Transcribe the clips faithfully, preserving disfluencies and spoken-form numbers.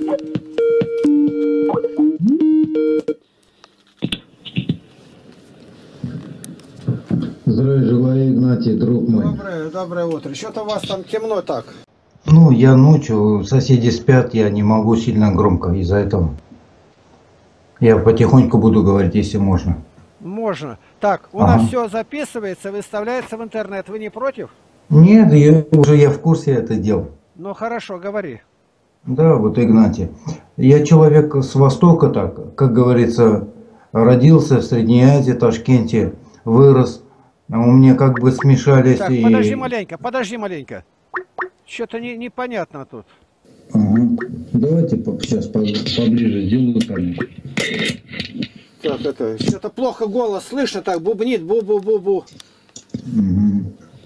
Здравия желаю, Игнатий, друг мой. Доброе, доброе утро. Что-то у вас там темно так. Ну, я ночью, соседи спят, я не могу сильно громко из-за этого. Я потихоньку буду говорить, если можно. Можно. Так, у Ага. нас все записывается, выставляется в интернет. Вы не против? Нет, я, уже я в курсе это дел. Ну хорошо, говори. Да, вот Игнатий. Я человек с Востока, так, как говорится, родился в Средней Азии, Ташкенте, вырос. А у меня как бы смешались Так, подожди и... маленько, подожди маленько. Что-то не, непонятно тут. Ага. Давайте сейчас поближе сделаю камеру. Так, это, что-то плохо голос слышно, так бубнит, бу-бу-бу-бу. Угу.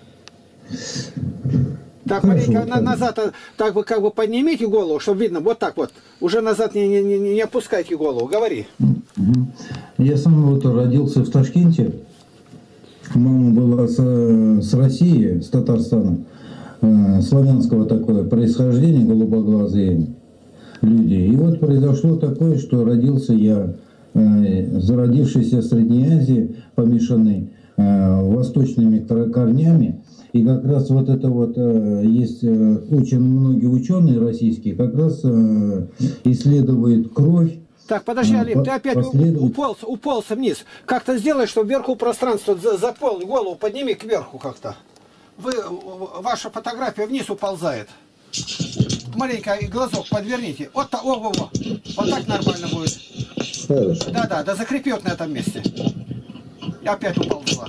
Так, Хорошо, маленько на, так. назад, а, так вы как бы поднимите голову, чтобы видно, вот так вот. Уже назад не, не, не, не опускайте голову, говори. Угу. Я сам вот родился в Ташкенте. Мама была с, с России, с Татарстана. Э, славянского такое происхождения, голубоглазые люди. И вот произошло такое, что родился я, э, зародившийся в Средней Азии, помешанный э, восточными корнями. И как раз вот это вот, э, есть э, очень многие ученые российские, как раз э, исследуют кровь. Так, подожди, Алим, по ты опять последовать... уполз, уполз вниз. Как-то сделай, чтобы вверху пространство заполни, голову подними кверху как-то. Вы, ваша фотография вниз уползает. Маленько глазок подверните. Вот так, о, о, о. Вот так нормально будет. Хорошо. Да, да, да, закрепет на этом месте. И опять уползла.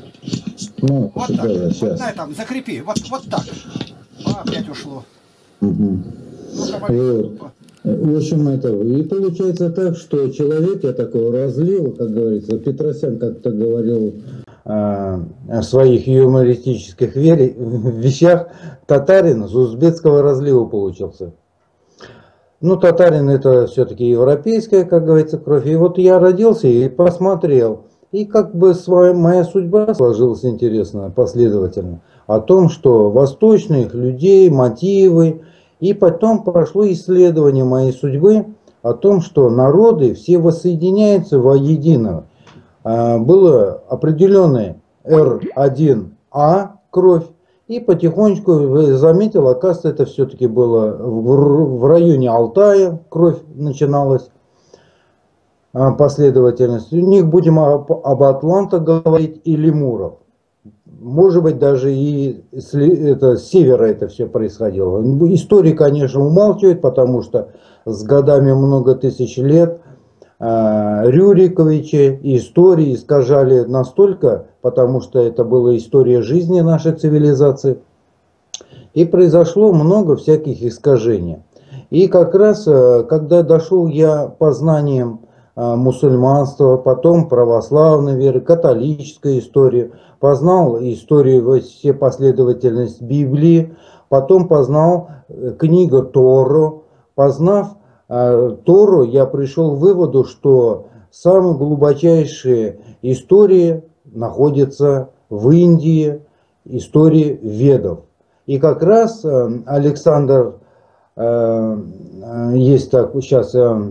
Ну, Вот так. да, Вот на этом закрепи. Вот, вот так. А, опять ушло. Угу. Ну-ка, Вот. В общем, это и получается так, что человек, я такого разлил, как говорится, Петросян как-то говорил а, о своих юмористических вере, вещах, татарин с узбекского разлива получился. Ну, татарин это все-таки европейская, как говорится, кровь. И вот я родился и посмотрел. И как бы своя, моя судьба сложилась интересно, последовательно. О том, что восточных людей, мотивы. И потом прошло исследование моей судьбы о том, что народы все воссоединяются воедино. Было определенное эр один а кровь. И потихонечку заметил, оказывается, это все-таки было в районе Алтая кровь начиналась. Последовательность. У них будем об, об Атлантах говорить и лемуров. Может быть, даже и с, это, с севера это все происходило. Истории, конечно, умалчивают, потому что с годами много тысяч лет э, Рюриковичи и истории искажали настолько, потому что это была история жизни нашей цивилизации. И произошло много всяких искажений. И как раз, э, когда дошел я по знаниям мусульманства, потом православной веры, католической истории, познал историю, все последовательность Библии, потом познал книгу Тору. Познав э, Тору, я пришел к выводу, что самые глубочайшие истории находятся в Индии, истории Ведов. И как раз э, Александр, э, э, есть так, сейчас... Э,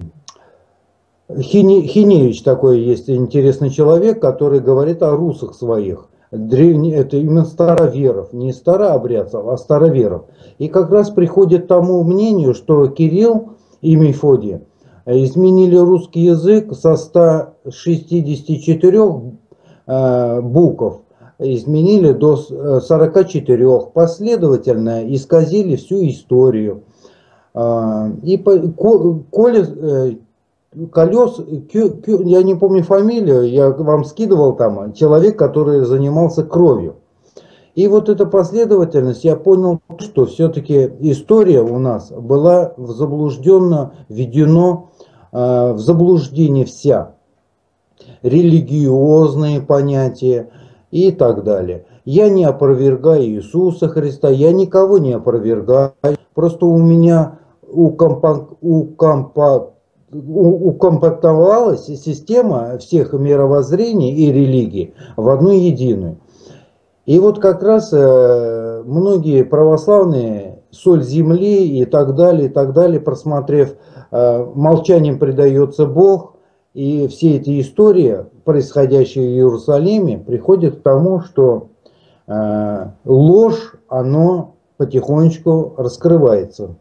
Хиневич такой есть интересный человек, который говорит о русах своих. Древне, это именно староверов, не старообрядцев, а староверов. И как раз приходит к тому мнению, что Кирилл и Мефодий изменили русский язык со ста шестидесяти четырёх э, букв, изменили до сорока четырёх, последовательно исказили всю историю. Э, и по, коли... Э, Колес, я не помню фамилию, я вам скидывал там, человек, который занимался кровью. И вот эта последовательность, я понял, что все-таки история у нас была в заблужденно, введено э, в заблуждение вся. Религиозные понятия и так далее. Я не опровергаю Иисуса Христа, я никого не опровергаю. Просто у меня у компа, у компа, укомпактовалась система всех мировоззрений и религий в одну единую. И вот как раз многие православные соль земли и так далее, и так далее, просмотрев э, «Молчанием предается Бог», и все эти истории, происходящие в Иерусалиме, приходят к тому, что э, ложь, оно потихонечку раскрывается.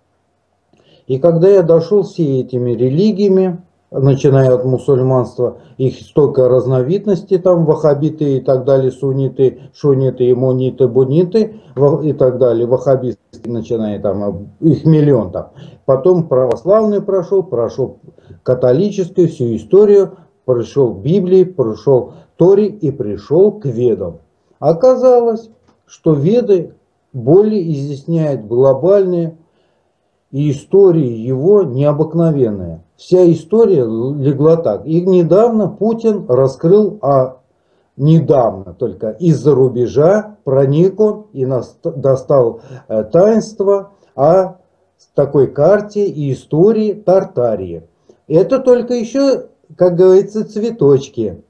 И когда я дошел все этими религиями, начиная от мусульманства, их столько разновидностей, там ваххабиты и так далее, сунниты, шуниты, имониты, бунниты и так далее, ваххабисты, начиная там, их миллион там. Потом православный прошел, прошел католическую, всю историю, прошел к Библии, прошел Торе и пришел к Ведам. Оказалось, что Веды более изъясняют глобальные, и история его необыкновенная. Вся история легла так. И недавно Путин раскрыл, а недавно только из-за рубежа проник он и достал таинство о такой карте и истории Тартарии. Это только еще, как говорится, цветочки.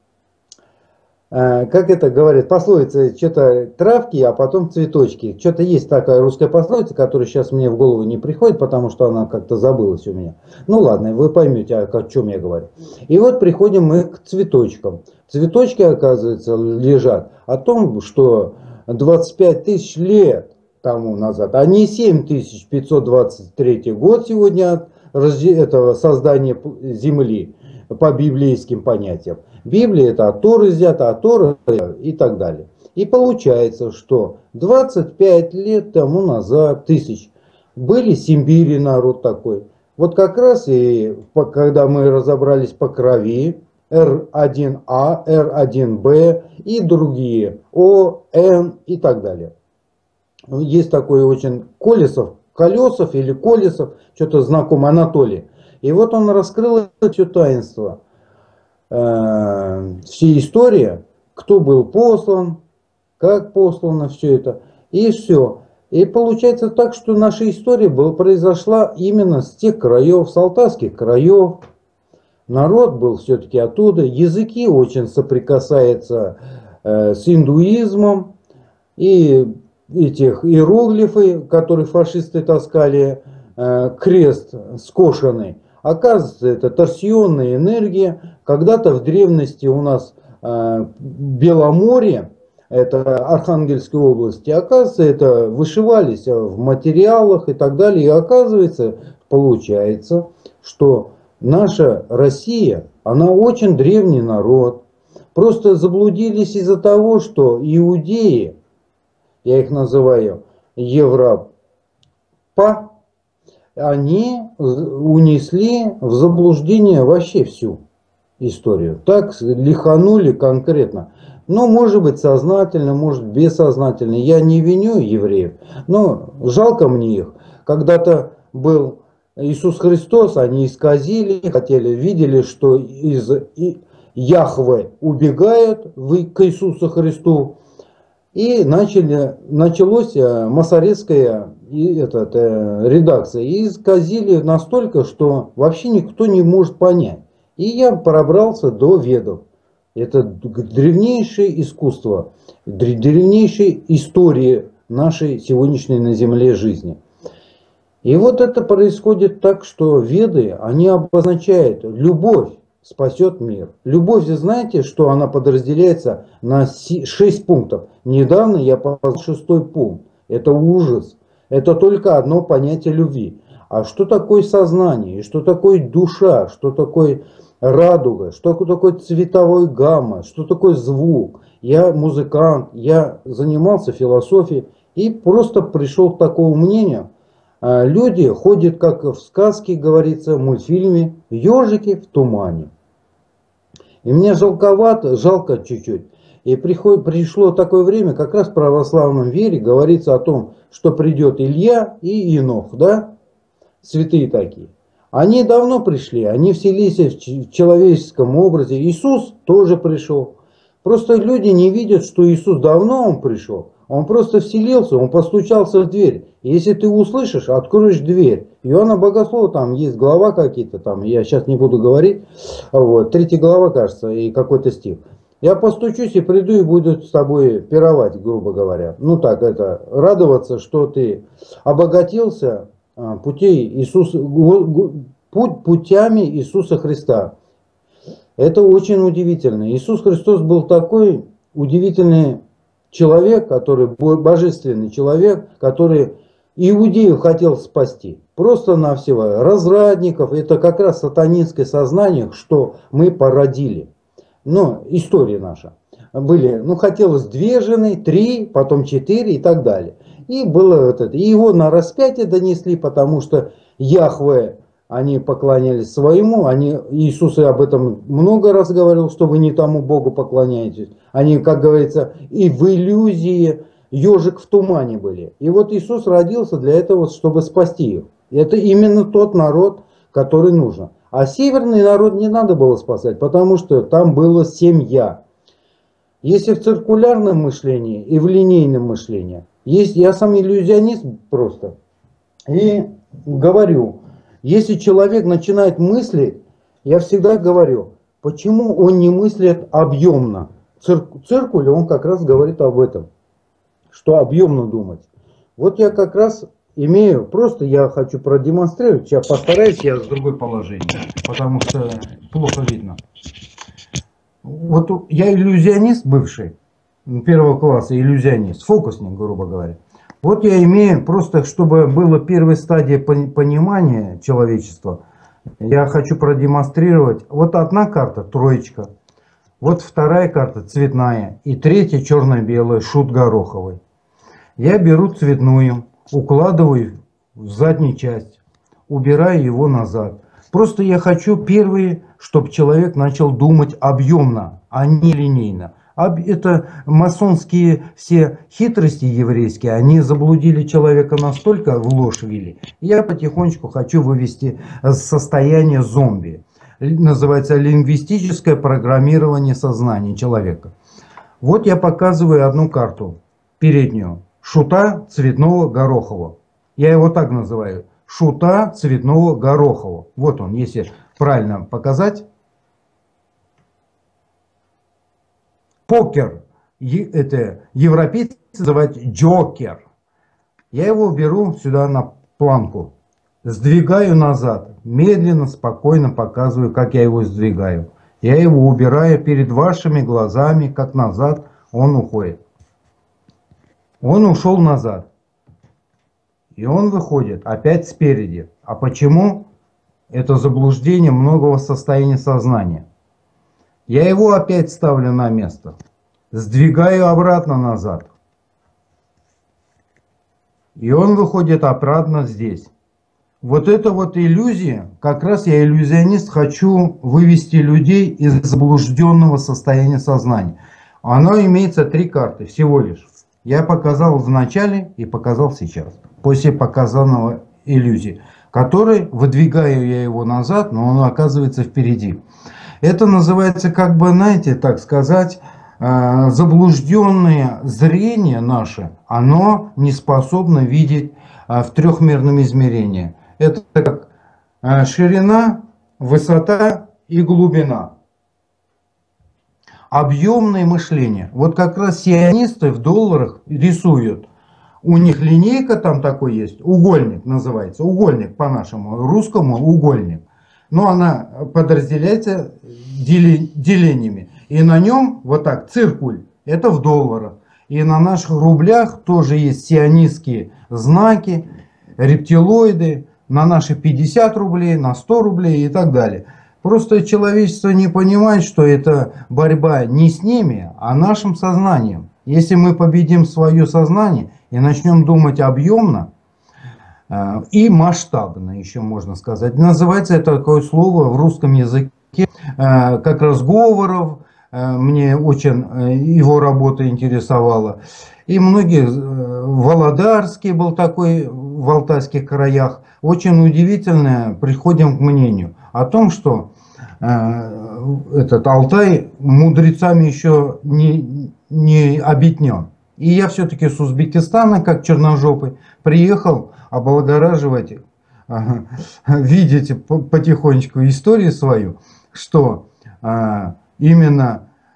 Как это говорят, пословица, что-то травки, а потом цветочки. Что-то есть такая русская пословица, которая сейчас мне в голову не приходит, потому что она как-то забылась у меня. Ну ладно, вы поймете, о чем я говорю. И вот приходим мы к цветочкам. Цветочки, оказывается, лежат о том, что двадцать пять тысяч лет тому назад, а не семь тысяч пятьсот двадцать третий год сегодня от этого создания Земли по библейским понятиям. Библия это от Торы взята, от Торы и так далее. И получается, что двадцать пять лет тому назад, тысяч, были Симбири народ такой. Вот как раз и когда мы разобрались по крови, эр один а, эр один бэ и другие, О, Н и так далее. Есть такой очень Колесов, Колесов или Колесов, что-то знакомый Анатолий. И вот он раскрыл все таинство. Все истории, кто был послан, как послано все это, и все. И получается так, что наша история была, произошла именно с тех краев, с алтайских краев. Народ был все-таки оттуда, языки очень соприкасаются э, с индуизмом, и этих иероглифы, которые фашисты таскали, э, крест скошенный. Оказывается, это торсионная энергия. Когда-то в древности у нас э, Беломорье, это Архангельской области, оказывается, это вышивались в материалах и так далее. И оказывается, получается, что наша Россия, она очень древний народ. Просто заблудились из-за того, что иудеи, я их называю Европа, они унесли в заблуждение вообще всю историю. Так лиханули конкретно. Ну, может быть, сознательно, может, бессознательно. Я не виню евреев, но жалко мне их. Когда-то был Иисус Христос, они исказили, хотели, видели, что из Яхве убегают к Иисусу Христу. И начали, началась масоретская этот, редакция. И исказили настолько, что вообще никто не может понять. И я пробрался до Ведов. Это древнейшее искусство, древнейшая история нашей сегодняшней на Земле жизни. И вот это происходит так, что Веды, они обозначают любовь спасет мир. Любовь, знаете, что она подразделяется на шесть пунктов. Недавно я показал шестой пункт. Это ужас. Это только одно понятие любви. А что такое сознание? И что такое душа? Что такое радуга? Что такое цветовой гамма? Что такое звук? Я музыкант, я занимался философией и просто пришел к такому мнению. Люди ходят, как в сказке говорится, в мультфильме, ежики в тумане. И мне жалковато, жалко чуть-чуть. И приход, пришло такое время, как раз в православном вере говорится о том, что придет Илья и Енох, да, святые такие. Они давно пришли, они вселились в человеческом образе. Иисус тоже пришел. Просто люди не видят, что Иисус давно он пришел. Он просто вселился, он постучался в дверь. Если ты услышишь, откроешь дверь. Иоанна Богослова, там есть глава какие-то, там, я сейчас не буду говорить. Вот, третья глава, кажется, и какой-то стих. Я постучусь и приду и буду с тобой пировать, грубо говоря. Ну так, это, радоваться, что ты обогатился а, путей Иисуса, путь путями Иисуса Христа. Это очень удивительно. Иисус Христос был такой удивительный человек, который божественный человек, который иудеев хотел спасти. Просто-навсего разрадников, это как раз сатанинское сознание, что мы породили. Но история наша. Были, ну, хотелось две жены, три, потом четыре и так далее. И было вот это. И его на распятие донесли, потому что Яхве, они поклонялись своему. Они, Иисус об этом много раз говорил, что вы не тому Богу поклоняетесь. Они, как говорится, и в иллюзии, ежик в тумане были. И вот Иисус родился для этого, чтобы спасти их. И это именно тот народ, который нужен. А северный народ не надо было спасать, потому что там была семья. Если в циркулярном мышлении и в линейном мышлении, есть, я сам иллюзионист просто, и говорю, если человек начинает мыслить, я всегда говорю, почему он не мыслит объемно. Цирк, циркуль, он как раз говорит об этом, что объемно думать. Вот я как раз... Имею, просто я хочу продемонстрировать, сейчас постараюсь я с другой положения, потому что плохо видно. Вот я иллюзионист бывший, первого класса иллюзионист, фокусник, грубо говоря. Вот я имею, просто чтобы была первая стадия понимания человечества, я хочу продемонстрировать. Вот одна карта, троечка, вот вторая карта, цветная, и третья черно-белая, шут гороховый. Я беру цветную. Укладываю в заднюю часть, убираю его назад. Просто я хочу первый, чтобы человек начал думать объемно, а не линейно. Это масонские все хитрости еврейские, они заблудили человека настолько, в ложь ввели. Я потихонечку хочу вывести состояние зомби. Называется лингвистическое программирование сознания человека. Вот я показываю одну карту, переднюю. Шута цветного горохового. Я его так называю. Шута цветного горохового. Вот он, если правильно показать. Покер. Это европейцы называют джокер. Я его беру сюда на планку. Сдвигаю назад. Медленно, спокойно показываю, как я его сдвигаю. Я его убираю перед вашими глазами, как назад он уходит. Он ушел назад. И он выходит опять спереди. А почему? Это заблуждение многого состояния сознания. Я его опять ставлю на место. Сдвигаю обратно назад. И он выходит обратно здесь. Вот это вот иллюзия, как раз я иллюзионист, хочу вывести людей из заблужденного состояния сознания. Оно имеется три карты всего лишь. Я показал в начале и показал сейчас, после показанного иллюзии, который, выдвигаю я его назад, но он оказывается впереди. Это называется, как бы, знаете, так сказать, заблужденное зрение наше, оно не способно видеть в трехмерном измерении. Это как ширина, высота и глубина. Объемное мышление. Вот как раз сионисты в долларах рисуют. У них линейка там такой есть, угольник называется, угольник по-нашему, русскому угольник. Но она подразделяется делениями. И на нем вот так циркуль, это в долларах. И на наших рублях тоже есть сионистские знаки, рептилоиды, на наши пятьдесят рублей, на сто рублей и так далее. Просто человечество не понимает, что это борьба не с ними, а нашим сознанием. Если мы победим свое сознание и начнем думать объемно э, и масштабно, еще можно сказать. Называется это такое слово в русском языке, э, как раз Говоров. Э, мне очень э, его работа интересовала. И многие, э, Володарский был такой в алтайских краях. Очень удивительно, приходим к мнению о том, что э, этот Алтай мудрецами еще не, не объединен. И я все-таки с Узбекистана, как черножопый, приехал облагораживать, э, видите потихонечку историю свою, что э, именно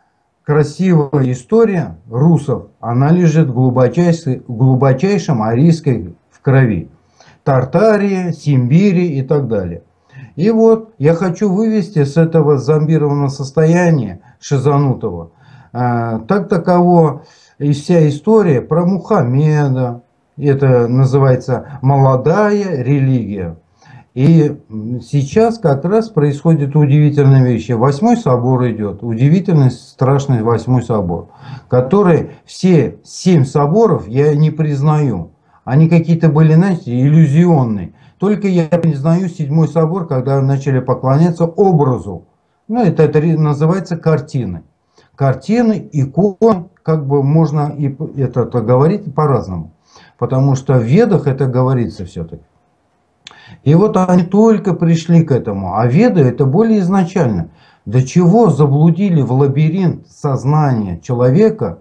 красивая история русов, она лежит в глубочайшей, глубочайшем арийской в крови. Тартарии, Симбири и так далее. И вот я хочу вывести с этого зомбированного состояния, шизанутого, э, так таково и вся история про Мухаммеда. Это называется молодая религия. И сейчас как раз происходит удивительная вещь. Восьмой собор идет, удивительный, страшный восьмой собор, который все семь соборов я не признаю. Они какие-то были, знаете, иллюзионные. Только я признаю седьмой собор, когда начали поклоняться образу. Ну, это, это называется картины. Картины, иконы, как бы можно и это, это говорить по-разному. Потому что в Ведах это говорится все-таки. И вот они только пришли к этому. А Веды это более изначально. До чего заблудили в лабиринт сознания человека,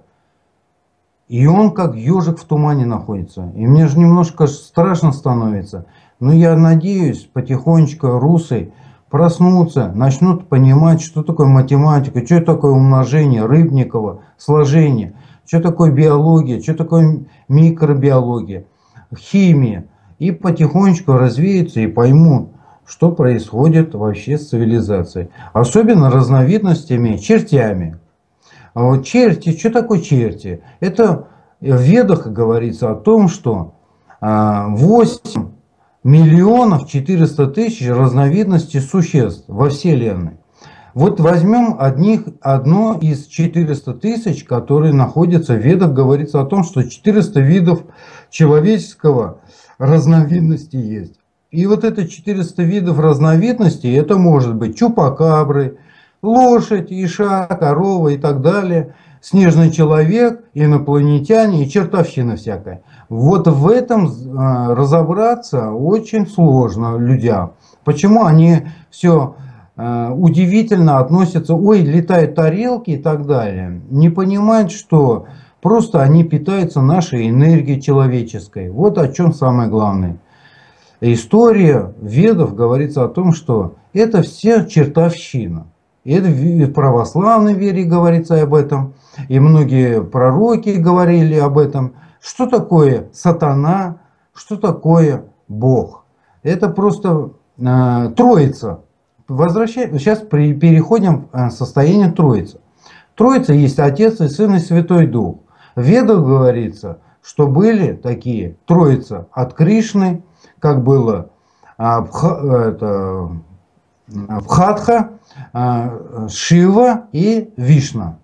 и он как ежик в тумане находится. И мне же немножко страшно становится. Но я надеюсь, потихонечку русы проснутся, начнут понимать, что такое математика, что такое умножение Рыбникова, сложение, что такое биология, что такое микробиология, химия. И потихонечку развеются и поймут, что происходит вообще с цивилизацией. Особенно разновидностями, чертями. А вот черти, что такое черти? Это в Ведах говорится о том, что восемь миллионов четыреста тысяч разновидностей существ во Вселенной. Вот возьмем одних, одно из четырёхсот тысяч, которые находятся в Ведах, говорится о том, что четыреста видов человеческого разновидности есть. И вот это четыреста видов разновидностей, это может быть чупакабры, лошадь, иша, корова и так далее, снежный человек, инопланетяне и чертовщина всякая. Вот в этом разобраться очень сложно людям. Почему они все удивительно относятся, ой, летают тарелки и так далее. Не понимают, что просто они питаются нашей энергией человеческой. Вот о чем самое главное. История Ведов говорится о том, что это все чертовщина. Это в православной вере говорится об этом. И многие пророки говорили об этом. Что такое сатана? Что такое Бог? Это просто э, Троица. Возвращаем, сейчас при, переходим в состояние Троицы. Троица есть Отец и Сын и Святой Дух. В Ведах говорится, что были такие Троица от Кришны, как было а, это, Бхатха, а, Шива и Вишна.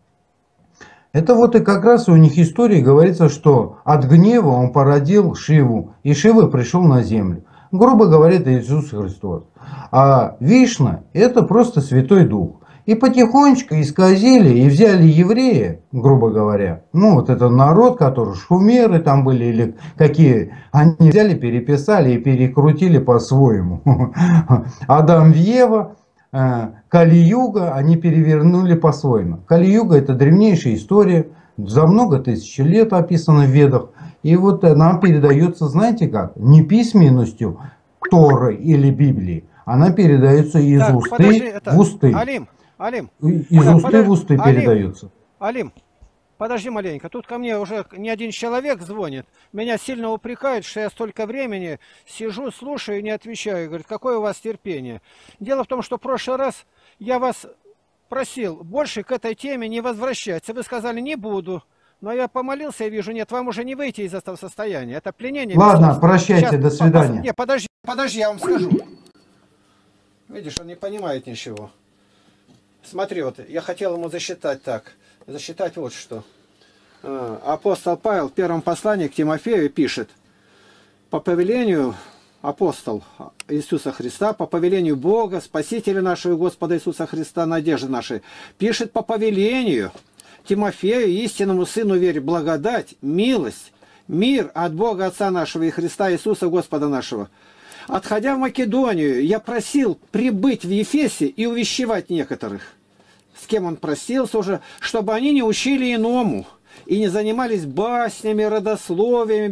Это вот и как раз у них истории говорится, что от гнева он породил Шиву, и Шива пришел на землю. Грубо говоря, это Иисус Христос. А Вишна это просто Святой Дух. И потихонечку исказили и взяли евреи, грубо говоря, ну вот это народ, который шумеры там были или какие, они взяли, переписали и перекрутили по-своему. Адам и Ева, Кали-юга они перевернули по-своему. Кали-юга это древнейшая история, за много тысяч лет описана в Ведах. И вот она передается, знаете как, не письменностью Торы или Библии, она передается из так, усты подожди, это... в усты. Алим, Алим. Из так, усты подож... в усты Алим, передается. Алим, подожди маленько. Тут ко мне уже не один человек звонит. Меня сильно упрекают, что я столько времени сижу, слушаю и не отвечаю. Говорит, какое у вас терпение. Дело в том, что в прошлый раз я вас просил больше к этой теме не возвращаться. Вы сказали, не буду. Но я помолился и вижу, нет, вам уже не выйти из этого состояния. Это пленение. Ладно, прощайте, сейчас, до свидания. Не, подожди, подожди, я вам скажу. Видишь, он не понимает ничего. Смотри, вот я хотел ему засчитать так. Засчитать вот что. Апостол Павел в первом послании к Тимофею пишет. По повелению апостол Иисуса Христа, по повелению Бога, Спасителя нашего Господа Иисуса Христа, надежды нашей, пишет по повелению Тимофею, истинному сыну вере, благодать, милость, мир от Бога Отца нашего и Христа Иисуса Господа нашего. Отходя в Македонию, я просил прибыть в Ефесе и увещевать некоторых, с кем он просился уже, чтобы они не учили иному и не занимались баснями, родословиями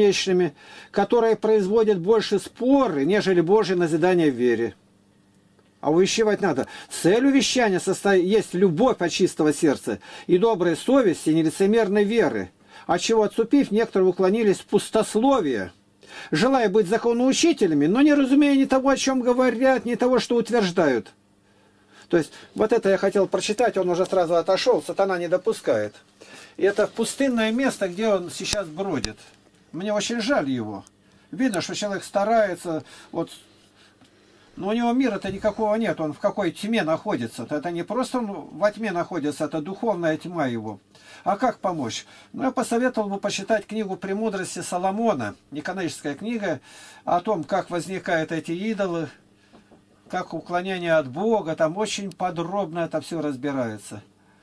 бесконечными, которые производят больше споры, нежели Божие назидание в вере. А увещевать надо. Цель увещания состоит, есть любовь от чистого сердца и доброй совести, и нелицемерной веры. От чего отступив, некоторые уклонились в пустословие, желая быть законоучителями, но не разумея ни того, о чем говорят, ни того, что утверждают. То есть, вот это я хотел прочитать, он уже сразу отошел, сатана не допускает. И это пустынное место, где он сейчас бродит. Мне очень жаль его. Видно, что человек старается, вот, но у него мира-то никакого нет, он в какой тьме находится. Это не просто он во тьме находится, это духовная тьма его. А как помочь? Ну, я посоветовал бы почитать книгу «Премудрости Соломона», неканоническая книга, о том, как возникают эти идолы, как уклонение от Бога, там очень подробно это все разбирается.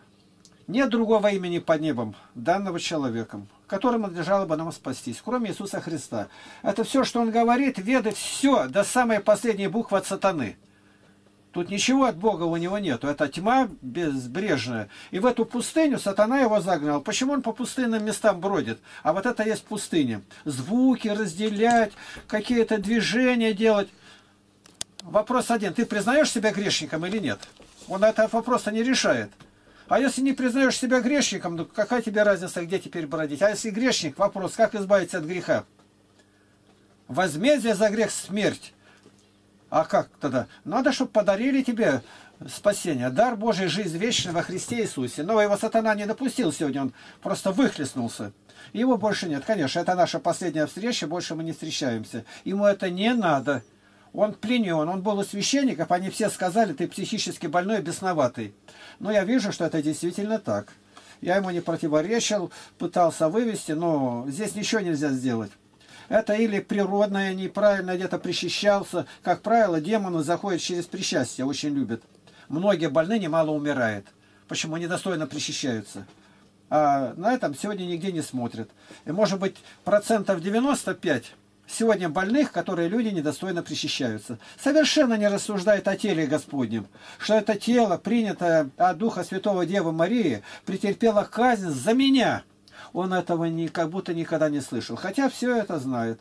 Нет другого имени под небом, данного человеком, которому надлежало бы нам спастись, кроме Иисуса Христа. Это все, что он говорит, ведает все, до самой последней буквы от сатаны. Тут ничего от Бога у него нету, это тьма безбрежная. И в эту пустыню сатана его загнал. Почему он по пустынным местам бродит? А вот это есть пустыня. Звуки разделять, какие-то движения делать. Вопрос один. Ты признаешь себя грешником или нет? Он этот вопрос не решает. А если не признаешь себя грешником, ну какая тебе разница, где теперь бродить? А если грешник, вопрос, как избавиться от греха? Возмездие за грех — смерть. А как тогда? Надо, чтобы подарили тебе спасение. Дар Божий, жизнь вечная во Христе Иисусе. Но его сатана не допустил сегодня, он просто выхлестнулся. Его больше нет. Конечно, это наша последняя встреча, больше мы не встречаемся. Ему это не надо. Он пленен, он был у священников, они все сказали, ты психически больной, бесноватый. Но я вижу, что это действительно так. Я ему не противоречил, пытался вывести, но здесь ничего нельзя сделать. Это или природное, неправильно где-то причащался. Как правило, демоны заходят через причастие, очень любят. Многие больные немало умирают. Почему? Недостойно причащаются. А на этом сегодня нигде не смотрят. И может быть процентов девяносто пять сегодня больных, которые люди недостойно причащаются. Совершенно не рассуждает о теле Господнем. Что это тело, принятое от Духа Святого Девы Марии, претерпело казнь за меня. Он этого ни, как будто никогда не слышал. Хотя все это знает.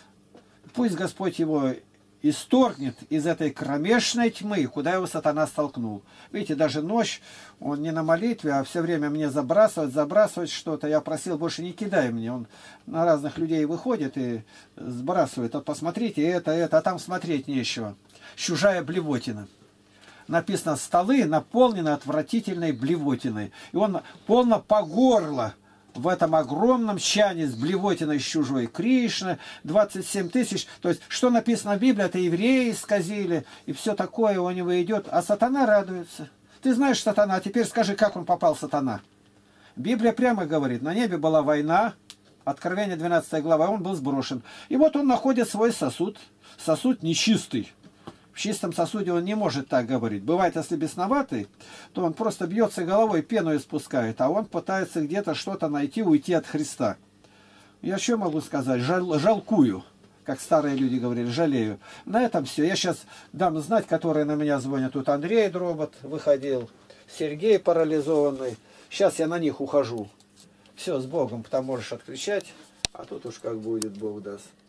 Пусть Господь его исторгнет из этой кромешной тьмы, куда его сатана столкнул. Видите, даже ночь, он не на молитве, а все время мне забрасывать, забрасывать что-то. Я просил, больше не кидай мне. Он на разных людей выходит и сбрасывает. Вот посмотрите, это, это, а там смотреть нечего. Чужая блевотина. Написано, столы наполнены отвратительной блевотиной. И он полно по горло в этом огромном чане с блевотиной чужой. Кришна, двадцать семь тысяч. То есть, что написано в Библии, это евреи исказили, и все такое у него идет. А сатана радуется. Ты знаешь сатана, а теперь скажи, как он попал, сатана. Библия прямо говорит, на небе была война, Откровение двенадцатая глава, он был сброшен. И вот он находит свой сосуд, сосуд нечистый. В чистом сосуде он не может так говорить. Бывает, если бесноватый, то он просто бьется головой, пену испускает, а он пытается где-то что-то найти, уйти от Христа. Я что могу сказать? Жал, жалкую, как старые люди говорили, жалею. На этом все. Я сейчас дам знать, которые на меня звонят. Тут Андрей Дробот выходил, Сергей парализованный. Сейчас я на них ухожу. Все, с Богом, там можешь отключать, а тут уж как будет, Бог даст.